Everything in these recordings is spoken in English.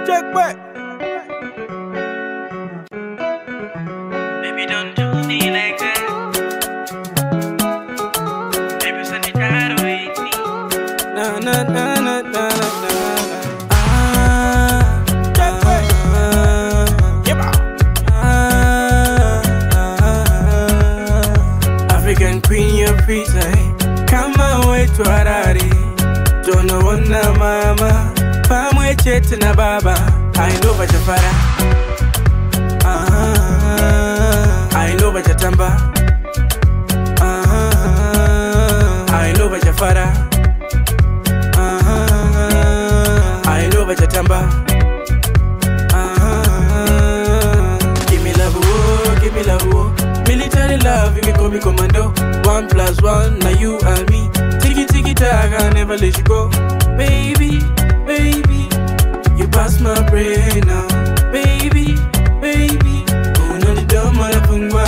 Check back. Baby, don't do me like that. Baby, send it out away with me. Na na na na na na. African queen, you're pretty. Come away to Harare. Don't know what na mama. Pamwe chete na baba. I know what your father. I know what your tamba. I know what your father. I know what your tamba. Give me love, oh, give me love, oh. Military love, you can call me commando. 1+1, now you and me. Tiki tiki tag, I'll never let you go. Baby, baby, you pass my brain now. Baby, baby, oh no, the dumb motherfucker.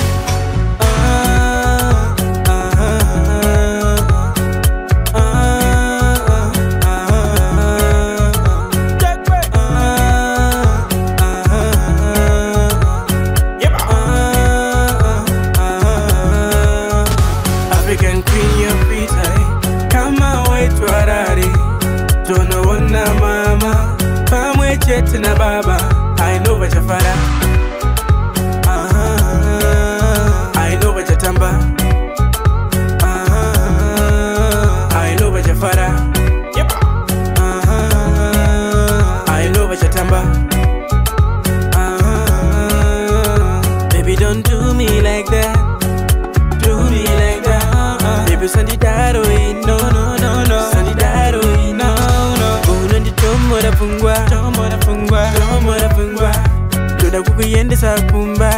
African queen, you're pretty. Come away to Harare. Don't know what na mama. Pamwe chete na baba. I know what your father. I know what your tamba. I know what your father. I know what your tamba. Baby, don't do me like that. Do me like that. Baby, send it that way. No, no, no, no. Send it that way. No, no. Oh, no, the tomo da pungwa. Tomo da pungwa. Tomo da pungwa. Toda kuku yende sa kumba.